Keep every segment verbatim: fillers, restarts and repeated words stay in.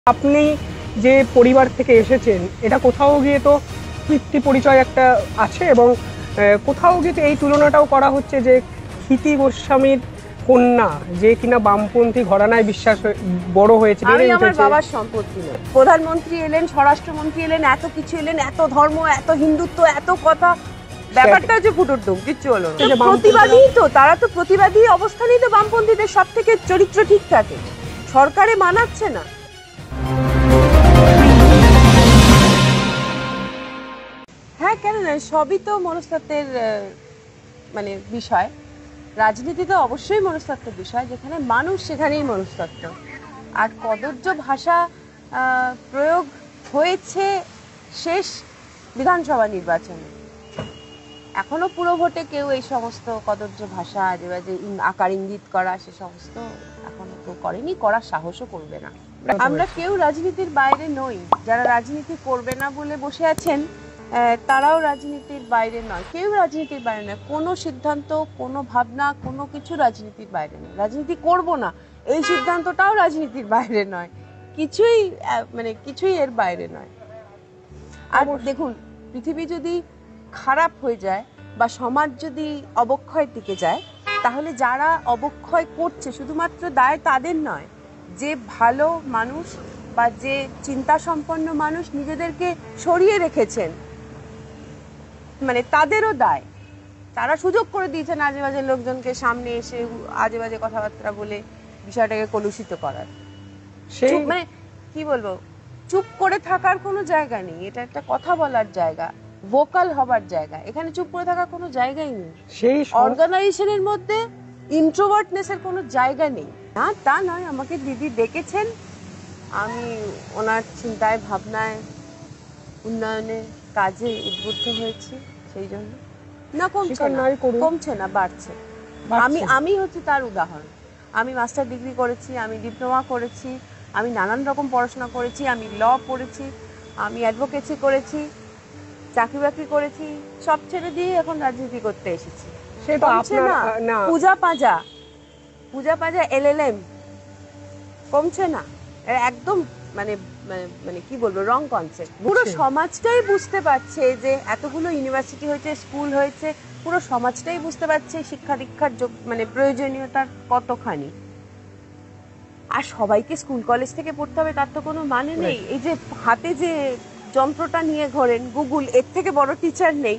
আপনি যে পরিবার থেকে এসেছেন এটা কোথাও গিয়ে তো পিতৃ পরিচয় একটা আছে এবং কোথাও গিয়ে এই তুলনাটাও করা হচ্ছে যে ক্ষিতি গোস্বামীর কন্যা যে কিনা বামপন্থী ঘরানায় বিশ্বাস বড় হয়েছে। আমি আমার বাবার সম্পত্তি নয়, প্রধানমন্ত্রী এলেন, স্বরাষ্ট্রমন্ত্রী এলেন, এত কিছু এলেন, এত ধর্ম, এত হিন্দুত্ব, এত কথা, ব্যাপারটা হচ্ছে ফুটোর ডুম, কিচ্ছু হলো না। প্রতিবাদী তো তারা, তো প্রতিবাদী অবস্থানেই তো বামপন্থীদের সব থেকে চরিত্র ঠিক থাকে, সরকারে মানাচ্ছে না। হ্যাঁ, কেন না, সবই তো মনস্তত্ত্বের মানে বিষয়। রাজনীতি তো অবশ্যই মনস্তত্ত্বের বিষয়, যেখানে মানুষ সেখানেই মনস্তত্ত্ব। আর কদর্য ভাষা প্রয়োগ হয়েছে শেষ বিধানসভা নির্বাচনে, এখনো পুরো ভোটে কেউ এই সমস্ত কদর্য ভাষা যে আকার ইঙ্গিত করা সে সমস্ত এখনো কেউ করেনি, করার সাহসও করবে না। আমরা কেউ রাজনীতির বাইরে নই, যারা রাজনীতি করবে না বলে বসে আছেন তারাও রাজনীতির বাইরে নয়, কেউ রাজনীতির বাইরে নয়। কোনো সিদ্ধান্ত, কোনো ভাবনা, কোনো কিছু রাজনীতির বাইরে নয়। রাজনীতি করব না এই সিদ্ধান্তটাও রাজনীতির বাইরে নয়, কিছুই মানে কিছুই এর বাইরে নয়। আর দেখুন, পৃথিবী যদি খারাপ হয়ে যায় বা সমাজ যদি অবক্ষয়ের দিকে যায়, তাহলে যারা অবক্ষয় করছে শুধুমাত্র দায় তাদের নয়, যে ভালো মানুষ বা যে চিন্তা সম্পন্ন মানুষ নিজেদেরকে সরিয়ে রেখেছেন মানে তাদেরও দায়। তারা সুযোগ করে দিয়েছেন আজে বাজে লোকজনকে সামনে এসে আজে বাজে কথাবার্তা বলে বিষয়টাকে কলুষিত করার। সেই মানে কি বলবো, চুপ করে থাকার কোনো জায়গা নেই, এটা একটা কথা বলার জায়গা, ভোকাল হবার জায়গা। এখানে চুপ করে থাকার কোনো জায়গাই নেই। সেই অর্গানাইজেশনের মধ্যে ইন্ট্রোভার্টনেসের কোনো জায়গা নেই। না তা নয়, আমাকে দিদি ডেকেছেন, আমি ওনার চিন্তায় ভাবনায় উন্নয়নে কাজে উদ্বুদ্ধ হয়েছি, সেই জন্য না কমছে না, কমছে না, বাড়ছে। আমি আমি হচ্ছে তার উদাহরণ। আমি মাস্টার ডিগ্রি করেছি, আমি ডিপ্লোমা করেছি, আমি নানান রকম পড়াশোনা করেছি, আমি ল পড়েছি, আমি অ্যাডভোকেসি করেছি, চাকরি বাকরি করেছি, সব ছেড়ে দিয়ে এখন রাজনীতি করতে এসেছি। কমছে না, পূজা পাজা পূজা পাজা এল এল এম কমছে না, একদম মানে মানে কি বলবো, রং কনসেপ্ট। পুরো সমাজটাই বুঝতে পারছে যে এতগুলো ইউনিভার্সিটি হয়েছে, স্কুল হয়েছে, পুরো সমাজটাই বুঝতে পারছে শিক্ষা দীক্ষার মানে প্রয়োজনীয়তা কতখানি। আর সবাইকে স্কুল কলেজ থেকে পড়তে হবে তার তো কোনো মানে নেই। এই যে হাতে যে যন্ত্রটা নিয়ে ঘোরেন গুগল, এর থেকে বড় টিচার নেই।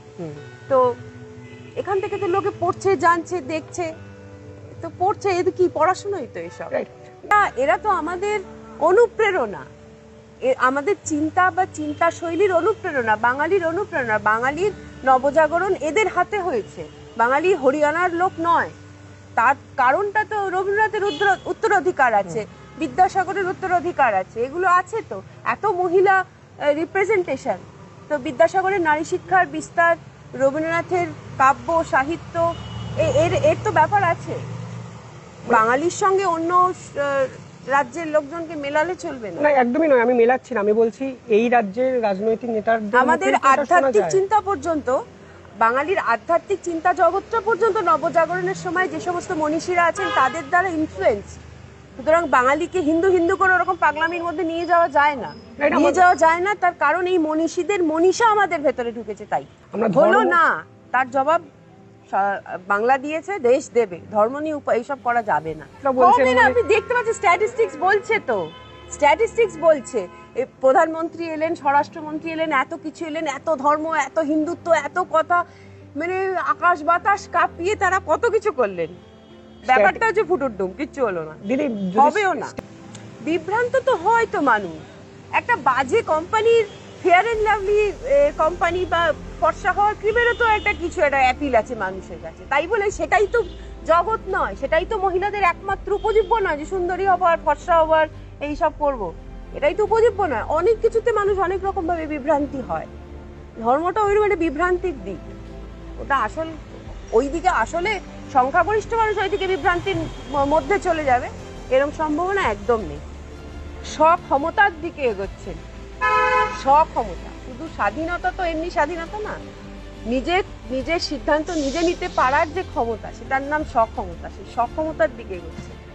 তো এখান থেকে তো লোকে পড়ছে, জানছে, দেখছে, তো পড়ছে, এদের কি পড়াশোনাই তো এসব। এরা তো আমাদের অনুপ্রেরণা, আমাদের চিন্তা বা চিন্তা শৈলীর অনুপ্রেরণা, বাঙালির অনুপ্রেরণা। বাঙালির নবজাগরণ এদের হাতে হয়েছে, বাঙালি হরিয়ানার লোক নয়। তার কারণটা তো রবীন্দ্রনাথের উত্তরাধিকার আছে, বিদ্যাসাগরের উত্তরাধিকার আছে, এগুলো আছে। তো এত মহিলা রিপ্রেজেন্টেশন, তো বিদ্যাসাগরের নারী শিক্ষার বিস্তার, রবীন্দ্রনাথের কাব্য সাহিত্য, এর এর তো ব্যাপার আছে। বাঙালির সঙ্গে অন্য রাজ্যের লোকজনকে মেলালে চলবে না। না, একদমই নয়, আমি মেলাচ্ছি না। আমি বলছি এই রাজ্যের রাজনৈতিক নেতাদের আমাদের আধ্যাত্মিক চিন্তা পর্যন্ত, বাঙালির আধ্যাত্মিক চিন্তা জগৎটা পর্যন্ত নবজাগরণের সময় যে সমস্ত মনীষীরা আছেন তাদের দ্বারা ইনফ্লুয়েন্স। সুতরাং বাঙালিকে হিন্দু হিন্দু করে ওরকম পাগলামির মধ্যে নিয়ে যাওয়া যায় না, নিয়ে যাওয়া যায় না। তার কারণ এই মনীষীদের মনীষা আমাদের ভেতরে ঢুকেছে, তাই হলো না। তার জবাব বাংলা দিয়েছে, দেশ দেবে। ধর্ম নিয়ে এইসব করা যাবে না। আপনি দেখতে পাচ্ছেন স্ট্যাটিস্টিক্স বলছে, তো স্ট্যাটিস্টিক্স বলছে প্রধানমন্ত্রী এলেন, স্বরাষ্ট্রমন্ত্রী এলেন, এত কিছু এলেন, এত ধর্ম, এত হিন্দুত্ব, এত কথা, মানে আকাশ বাতাস কাঁপিয়ে তারা কত কিছু করলেন। ব্যাপারটা হচ্ছে ফুটোর ডুম, কিচ্ছু হলো না, হবেও না। বিভ্রান্ত তো হয় তো মানুষ। একটা বাজে কোম্পানির, ফেয়ার এন্ড লাভলি কোম্পানি বা ফর্সা হওয়ার ক্রিমেরও তো একটা কিছু একটা অ্যাপিল আছে মানুষের কাছে, তাই বলে সেটাই তো জগৎ নয়, সেটাই তো মহিলাদের একমাত্র উপজীব্য নয় যে সুন্দরী হবার, ফর্সা হবার, এইসব করবো, এটাই তো উপজীব্য নয়। অনেক কিছুতে মানুষ অনেক রকম ভাবে বিভ্রান্তি হয়। ধর্মটা ওই একটা বিভ্রান্তির দিক, ওটা আসল ওই দিকে আসলে সংখ্যাগরিষ্ঠ মানুষ ওই দিকে বিভ্রান্তির মধ্যে চলে যাবে এরকম সম্ভাবনা একদম নেই। স্বক্ষমতার দিকে এগোচ্ছেন, স্বক্ষমতা, শুধু স্বাধীনতা তো এমনি স্বাধীনতা না, নিজের নিজের সিদ্ধান্ত নিজে নিতে পারার যে ক্ষমতা, সেটার নাম স্বক্ষমতা। সেই স্বক্ষমতার দিকে এগোচ্ছে।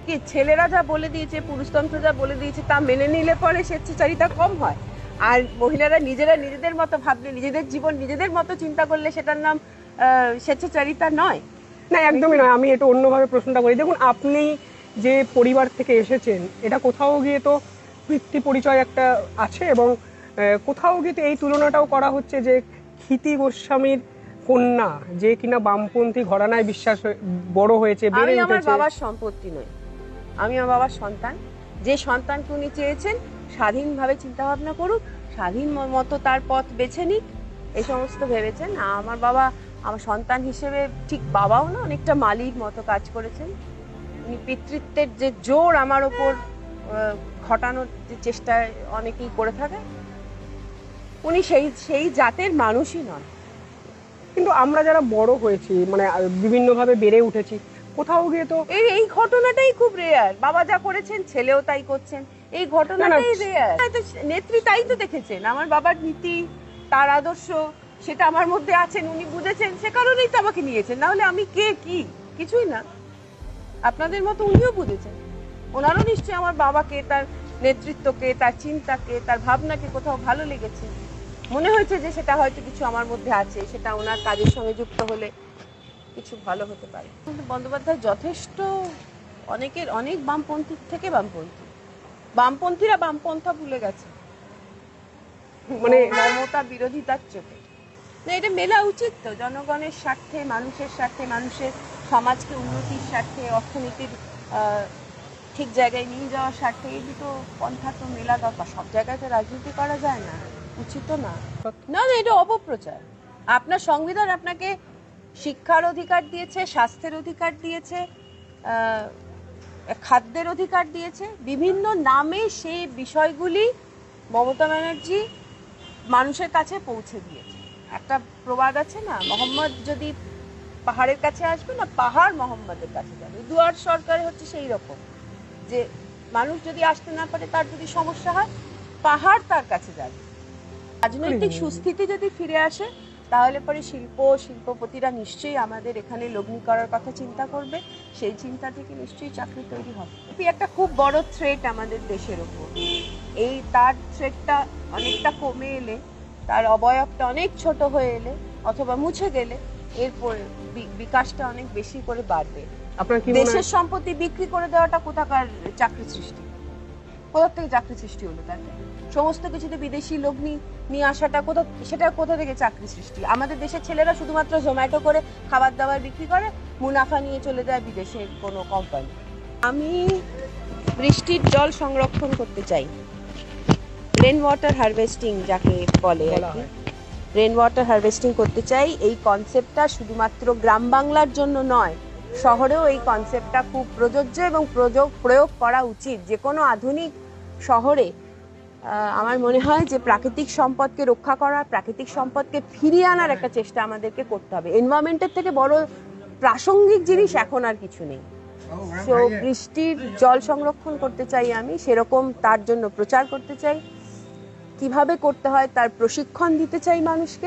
কি ছেলেরা যা বলে দিয়েছে, পুরুষতন্ত্র যা বলে দিয়েছে তা মেনে নিলে পরে স্বেচ্ছাচারিতা কম হয়, আর মহিলারা নিজেরা নিজেদের মতো ভাবলে, নিজেদের জীবন নিজেদের মতো চিন্তা করলে সেটার নাম স্বেচ্ছাচারিতা নয়। না, একদমই নয়। আমি একটু অন্যভাবে প্রশ্নটা করি। দেখুন, আপনি যে পরিবার থেকে এসেছেন, এটা কোথাও গিয়ে তো পিতৃ পরিচয় একটা আছে, এবং কোথাও গিয়ে তো এই তুলনাটাও করা হচ্ছে যে ক্ষিতি গোস্বামীর কন্যা, যে কিনা বামপন্থী ঘরানায় বিশ্বাস বড় হয়েছে, বেড়ে আমি আমার উঠেছে। বাবার সম্পত্তি নই, আমি আমার বাবার সন্তান। যে সন্তানকে উনি চেয়েছেন স্বাধীনভাবে চিন্তা ভাবনা করুক, স্বাধীন মতো তার পথ বেছে নিক, এই সমস্ত ভেবেছেন। আমার বাবা আমার সন্তান হিসেবে ঠিক বাবাও না, অনেকটা মালির মতো কাজ করেছেন। উনি পিতৃত্বের যে জোর আমার ওপর ঘটানোর যে চেষ্টা অনেকেই করে থাকে, উনি সেই সেই জাতের মানুষই নন। কিন্তু আমরা যারা বড় হয়েছি, মানে বিভিন্নভাবে বেড়ে উঠেছি, কোথাও গিয়ে তো এই এই ঘটনাটাই খুব রেয়ার। বাবা যা করেছেন ছেলেও তাই করছেন, এই ঘটনাটাই রেয়ার। নেত্রী তাই তো দেখেছেন, আমার বাবার নীতি, তার আদর্শ, সেটা আমার মধ্যে আছেন, উনি বুঝেছেন, সে কারণেই তো আমাকে নিয়েছেন। না হলে আমি কে, কি, কিছুই না। আপনাদের মতো উনিও বুঝেছেন, ওনারও নিশ্চয়ই আমার বাবাকে, তার নেতৃত্বকে, তার চিন্তাকে, তার ভাবনাকে কোথাও ভালো লেগেছে, মনে হয়েছে যে সেটা হয়তো কিছু আমার মধ্যে আছে, সেটা ওনার কাজের সঙ্গে যুক্ত হলে কিছু ভালো হতে পারে। কিন্তু বন্দ্যোপাধ্যায় যথেষ্ট, অনেকের অনেক বামপন্থী থেকে বামপন্থী, বামপন্থীরা বামপন্থা ভুলে গেছে, মানে মমতা বিরোধিতার চোখে। না, এটা মেলা উচিত তো, জনগণের স্বার্থে, মানুষের স্বার্থে, মানুষের সমাজকে উন্নতির স্বার্থে, অর্থনীতির ঠিক জায়গায় নিয়ে যাওয়ার স্বার্থে এই দুটো পন্থা তো মেলা দরকার। সব জায়গায় তো রাজনীতি করা যায় না, উচিত না। না না, এটা অপপ্রচার। আপনার সংবিধান আপনাকে শিক্ষার অধিকার দিয়েছে, স্বাস্থ্যের অধিকার দিয়েছে, খাদ্যের অধিকার দিয়েছে, বিভিন্ন নামে সেই বিষয়গুলি মমতা ব্যানার্জি মানুষের কাছে পৌঁছে দিয়েছে। একটা প্রবাদ আছে না, মোহাম্মদ যদি পাহাড়ের কাছে আসবে না, পাহাড় মোহাম্মদের কাছে যাবে। দুয়ার সরকার হচ্ছে সেই রকম, যে মানুষ যদি আসতে না পারে, তার যদি সমস্যা হয়, পাহাড় তার কাছে যাবে। রাজনৈতিক সুস্থিতি যদি ফিরে আসে, তাহলে পরে শিল্প শিল্পপতিরা নিশ্চয়ই আমাদের এখানে লগ্নি করার কথা চিন্তা করবে, সেই চিন্তা থেকে নিশ্চয়ই চাকরি তৈরি হবে। একটা খুব বড় থ্রেট আমাদের দেশের উপর, এই তার থ্রেটটা অনেকটা কমে এলে, তার অবয়বটা অনেক ছোট হয়ে এলে অথবা মুছে গেলে, এরপর বিকাশটা অনেক বেশি করে বাড়বে। আপনার কি দেশের সম্পত্তি বিক্রি করে দেওয়াটা কোথাকার চাকরি সৃষ্টি, কোথা থেকে চাকরি সৃষ্টি হলো? তার সমস্ত কিছুতে বিদেশি লগ্নি নিয়ে আসাটা কোথা, সেটা কোথা থেকে চাকরি সৃষ্টি? আমাদের দেশের ছেলেরা শুধুমাত্র জোম্যাটো করে খাবার দাবার বিক্রি করে, মুনাফা নিয়ে চলে যায় বিদেশের কোনো কোম্পানি। আমি বৃষ্টির জল সংরক্ষণ করতে চাই, রেন ওয়াটার হারভেস্টিং যাকে বলে আর কি, রেন ওয়াটার হারভেস্টিং করতে চাই। এই কনসেপ্টটা শুধুমাত্র গ্রাম বাংলার জন্য নয়, শহরেও এই কনসেপ্টটা খুব প্রযোজ্য এবং প্রয়োগ প্রয়োগ করা উচিত। যে কোনো আধুনিক শহরে আমার মনে হয় যে প্রাকৃতিক সম্পদকে রক্ষা করা, প্রাকৃতিক সম্পদকে ফিরিয়ে আনার একটা চেষ্টা আমাদেরকে করতে হবে। এনভায়রনমেন্টের থেকে বড় প্রাসঙ্গিক জিনিস এখন আর কিছু নেই। তো বৃষ্টির জল সংরক্ষণ করতে চাই আমি, সেরকম তার জন্য প্রচার করতে চাই, কিভাবে করতে হয় তার প্রশিক্ষণ দিতে চাই মানুষকে।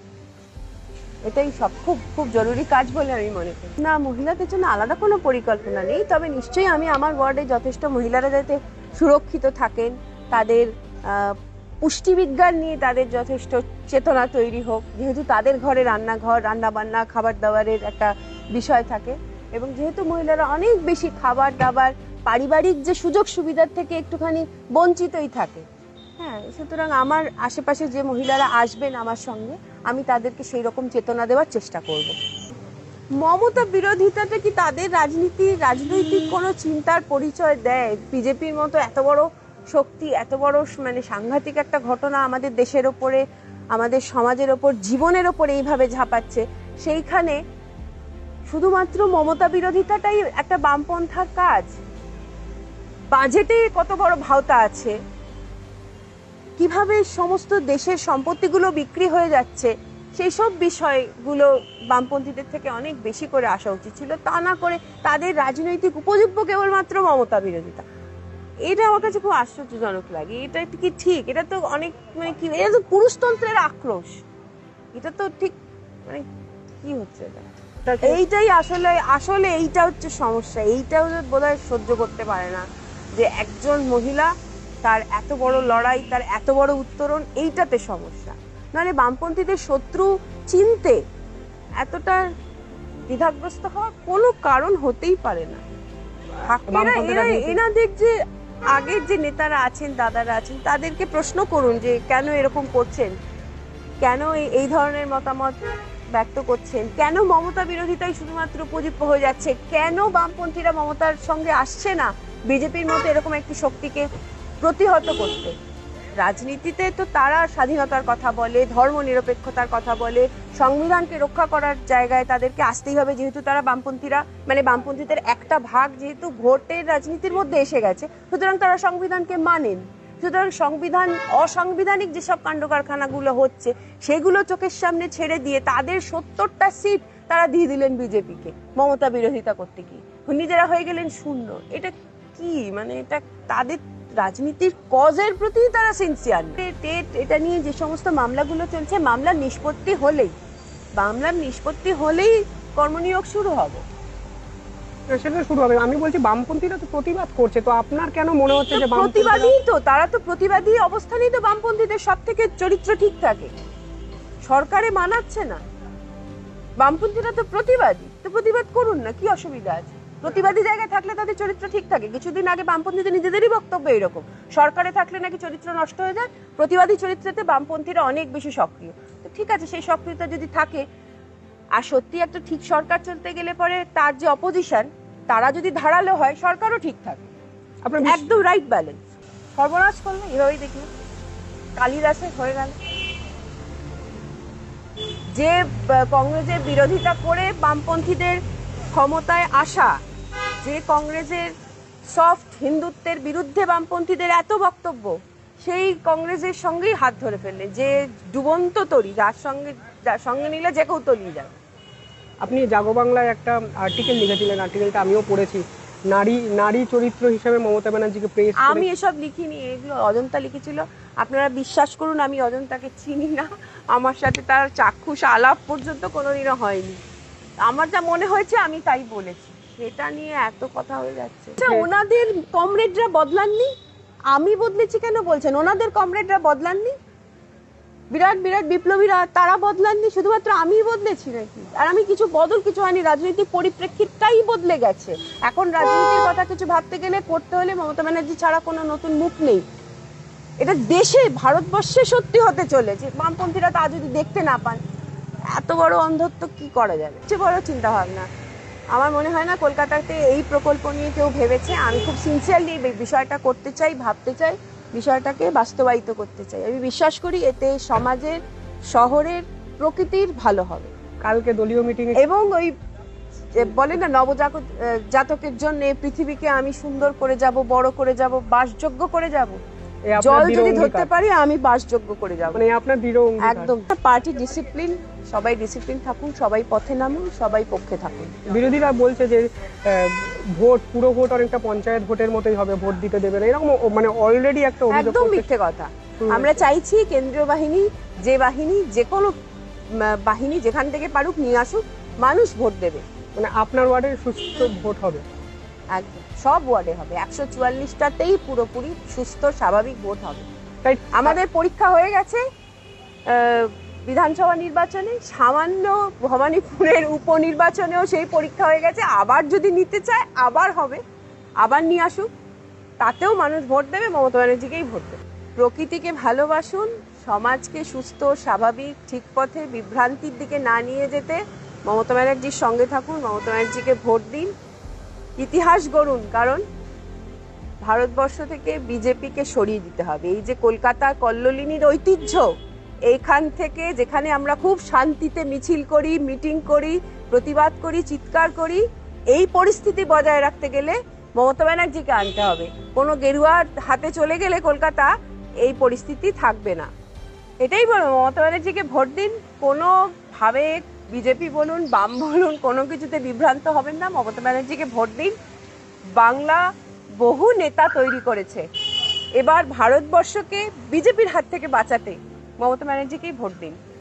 এটাই সব খুব খুব জরুরি কাজ বলে আমি মনে করি। না, মহিলাদের জন্য আলাদা কোনো পরিকল্পনা নেই, তবে নিশ্চয়ই আমি আমার ওয়ার্ডে যথেষ্ট মহিলারা যাতে সুরক্ষিত থাকেন, তাদের পুষ্টিবিজ্ঞান নিয়ে তাদের যথেষ্ট চেতনা তৈরি হোক, যেহেতু তাদের ঘরে রান্নাঘর, রান্নাবান্না, খাবার দাবারের একটা বিষয় থাকে, এবং যেহেতু মহিলারা অনেক বেশি খাবার দাবার, পারিবারিক যে সুযোগ সুবিধার থেকে একটুখানি বঞ্চিতই থাকে, হ্যাঁ, সুতরাং আমার আশেপাশে যে মহিলারা আসবেন আমার সঙ্গে, আমি তাদেরকে সেই রকম চেতনা দেওয়ার চেষ্টা করব। মমতা বিরোধিতাটা কি তাদের রাজনীতি, রাজনৈতিক কোনো চিন্তার পরিচয় দেয়? বিজেপির মতো এত বড় শক্তি, এত বড় মানে সাংঘাতিক একটা ঘটনা আমাদের দেশের ওপরে, আমাদের সমাজের ওপর, জীবনের ওপর এইভাবে ঝাঁপাচ্ছে, সেইখানে শুধুমাত্র মমতা বিরোধিতাটাই একটা বামপন্থার কাজ? বাজেটে কত বড় ভাওতা আছে, কিভাবে সমস্ত দেশের সম্পত্তিগুলো বিক্রি হয়ে যাচ্ছে, সেই সব বিষয়গুলো বামপন্থীদের থেকে অনেক বেশি করে আসা উচিত ছিল। তা না করে তাদের রাজনৈতিক উপজীব্য কেবলমাত্র মমতা বিরোধিতা, এটা আমার কাছে খুব আশ্চর্যজনক লাগে। এটা কি ঠিক? এটা তো অনেক মানে কি, এটা তো পুরুষতন্ত্রের আক্রোশ, এটা তো ঠিক মানে কি হচ্ছে এটা? আপনাকে এইটাই আসলে আসলে এইটা হচ্ছে সমস্যা। এইটাও বোধহয় সহ্য করতে পারে না যে একজন মহিলা তার এত বড় লড়াই, তার এত বড় উত্তরণ, এইটাতে সমস্যা। নাহলে বামপন্থীদের শত্রু চিনতে এতটা দ্বিধাগ্রস্ত হওয়ার কোনো কারণ হতেই পারে না। এনাদের যে আগের যে নেতারা আছেন, দাদারা আছেন, তাদেরকে প্রশ্ন করুন যে কেন এরকম করছেন, কেন এই ধরনের মতামত ব্যক্ত করছেন, কেন মমতা বিরোধিতাই শুধুমাত্র উপজীব্য হয়ে যাচ্ছে, কেন বামপন্থীরা মমতার সঙ্গে আসছে না বিজেপির মতো এরকম একটি শক্তিকে প্রতিহত করতে। রাজনীতিতে তো তারা স্বাধীনতার কথা বলে, ধর্ম নিরপেক্ষতার কথা বলে, সংবিধানকে রক্ষা করার জায়গায় তাদেরকে আসতেই হবে, যেহেতু তারা বামপন্থীরা মানে বামপন্থীদের একটা ভাগ যেহেতু ভোটের রাজনীতির মধ্যে এসে গেছে, সুতরাং তারা সংবিধানকে মানেন। সুতরাং সংবিধান অসাংবিধানিক যেসব কাণ্ড কারখানাগুলো হচ্ছে সেগুলো চোখের সামনে ছেড়ে দিয়ে তাদের সত্তরটা সিট তারা দিয়ে দিলেন বিজেপিকে মমতা বিরোধিতা করতে গিয়ে, নিজেরা হয়ে গেলেন শূন্য। এটা কি মানে এটা তাদের রাজনীতির কজের প্রতি তারা সিনসিয়ার। এটা নিয়ে যে সমস্ত মামলাগুলো চলছে, মামলার নিষ্পত্তি হলেই মামলার নিষ্পত্তি হলেই কর্মনিয়োগ শুরু হবে, সেটা শুরু হবে। আমি বলছি বামপন্থীরা তো প্রতিবাদ করছে, তো আপনার কেন মনে হচ্ছে যে প্রতিবাদী তো তারা তো প্রতিবাদী অবস্থানেই তো বামপন্থীদের সব থেকে চরিত্র ঠিক থাকে, সরকারে মানাচ্ছে না, বামপন্থীরা তো প্রতিবাদী, তো প্রতিবাদ করুন না, কি অসুবিধা আছে? প্রতিবাদী জায়গায় থাকলে তাদের চরিত্র ঠিক থাকে। কিছুদিন আগে বামপন্থীদের নিজেদেরই বক্তব্য এরকম, সরকারে থাকলে নাকি চরিত্র নষ্ট হয়ে যায়, প্রতিবাদী চরিত্রতে বামপন্থীরা অনেক বেশি সক্রিয়। তো ঠিক আছে, সেই সক্রিয়তা যদি থাকে, আর সত্যি একটা ঠিক সরকার চলতে গেলে পরে তার যে অপোজিশন তারা যদি ধারালো হয়, সরকারও ঠিক থাকে, একদম রাইট ব্যালেন্স। সর্বনাশ করলে এভাবেই দেখলাম কালিদাসে হয়ে গেল, যে কংগ্রেসের বিরোধিতা করে বামপন্থীদের ক্ষমতায় আসা, যে কংগ্রেসের সফট হিন্দুত্বের বিরুদ্ধে বামপন্থীদের এত বক্তব্য, সেই কংগ্রেসের সঙ্গেই হাত ধরে ফেললেন, যে ডুবন্ত তরি, যার সঙ্গে যার সঙ্গে নিলে যে কেউ তলিয়ে যাবে। আপনি জাগো বাংলায় একটা আর্টিকেল লিখেছিলেন, আর্টিকেলটা আমিও পড়েছি, নারী নারী চরিত্র হিসেবে মমতা ব্যানার্জিকে প্রেস। আমি এসব লিখিনি, এগুলো অজন্তা লিখেছিল। আপনারা বিশ্বাস করুন, আমি অজন্তাকে চিনি না, আমার সাথে তার চাক্ষুষ আলাপ পর্যন্ত কোনোদিনও হয়নি। আমার যা মনে হয়েছে আমি তাই বলেছি, সেটা নিয়ে এত কথা হয়ে যাচ্ছে। ওনাদের কমরেডরা বদলাননি, আমি বদলেছি কেন বলছেন? ওনাদের কমরেডরা বদলাননি, বিরাট বিরাট বিপ্লবীরা তারা বদলাননি, শুধুমাত্র আমিই বদলেছি নাকি? আর আমি কিছু বদল কিছু হয়নি, রাজনৈতিক পরিপ্রেক্ষিতটাই বদলে গেছে। এখন রাজনীতির কথা কিছু ভাবতে গেলে করতে হলে মমতা ব্যানার্জি ছাড়া কোনো নতুন মুখ নেই। এটা দেশে ভারতবর্ষে সত্যি হতে চলেছে। বামপন্থীরা তা যদি দেখতে না পান, এত বড় অন্ধত্ব কি করা যাবে? সবচেয়ে বড় চিন্তা ভাবনা আমার মনে হয় না কলকাতাতে এই প্রকল্প নিয়ে কেউ ভেবেছে। আমি খুব সিনসিয়ারলি বিষয়টা করতে চাই, ভাবতে চাই, বিষয়টাকে বাস্তবায়িত করতে চাই। আমি বিশ্বাস করি এতে সমাজের, শহরের প্রকৃতির ভালো হবে। কালকে দলীয় মিটিং এবং ওই বলে না নবজাতক জাতকের জন্য পৃথিবীকে আমি সুন্দর করে যাব, বড় করে যাব, বাসযোগ্য করে যাব, জল যদি ধরতে পারি আমি বাসযোগ্য করে যাব, মানে আপনার দৃঢ় অঙ্গীকার। একদম। পার্টি ডিসিপ্লিন, সবাই ডিসিপ্লিন থাকুন, সবাই পথে নামুন, সবাই পক্ষে থাকুন। বিরোধীরা বলছে যে ভোট, পুরো ভোট অনেকটা পঞ্চায়েত ভোটের মতোই হবে, ভোট দিতে দেবে না, এরকম মানে অলরেডি একটা অভিযোগ। একদম মিথ্যে কথা। আমরা চাইছি কেন্দ্রীয় বাহিনী, যে বাহিনী, যে কোনো বাহিনী যেখান থেকে পারুক নিয়ে আসুক, মানুষ ভোট দেবে। মানে আপনার ওয়ার্ডে সুস্থ ভোট হবে? একদম, সব ওয়ার্ডে হবে, একশো চুয়াল্লিশটাতেই পুরোপুরি সুস্থ স্বাভাবিক ভোট হবে। তাই আমাদের পরীক্ষা হয়ে গেছে বিধানসভা নির্বাচনে, সামান্য ভবানীপুরের উপনির্বাচনেও সেই পরীক্ষা হয়ে গেছে। আবার যদি নিতে চায় আবার হবে, আবার নিয়ে আসুক, তাতেও মানুষ ভোট দেবে, মমতা ব্যানার্জিকেই ভোট দেবে। প্রকৃতিকে ভালোবাসুন, সমাজকে সুস্থ স্বাভাবিক ঠিক পথে, বিভ্রান্তির দিকে না নিয়ে যেতে মমতা ব্যানার্জির সঙ্গে থাকুন, মমতা ব্যানার্জিকে ভোট দিন, ইতিহাস গড়ুন। কারণ ভারতবর্ষ থেকে বিজেপিকে সরিয়ে দিতে হবে। এই যে কলকাতা কল্লোলিনীর ঐতিহ্য, এইখান থেকে যেখানে আমরা খুব শান্তিতে মিছিল করি, মিটিং করি, প্রতিবাদ করি, চিৎকার করি, এই পরিস্থিতি বজায় রাখতে গেলে মমতা ব্যানার্জিকে আনতে হবে। কোনো গেরুয়ার হাতে চলে গেলে কলকাতা এই পরিস্থিতি থাকবে না। এটাই বলবো, মমতা ব্যানার্জিকে ভোট দিন। কোনোভাবে বিজেপি বলুন, বাম বলুন, কোনো কিছুতে বিভ্রান্ত হবেন না, মমতা ব্যানার্জিকে ভোট দিন। বাংলা বহু নেতা তৈরি করেছে, এবার ভারতবর্ষকে বিজেপির হাত থেকে বাঁচাতে মমতা ব্যানার্জিকেই ভোট দিন।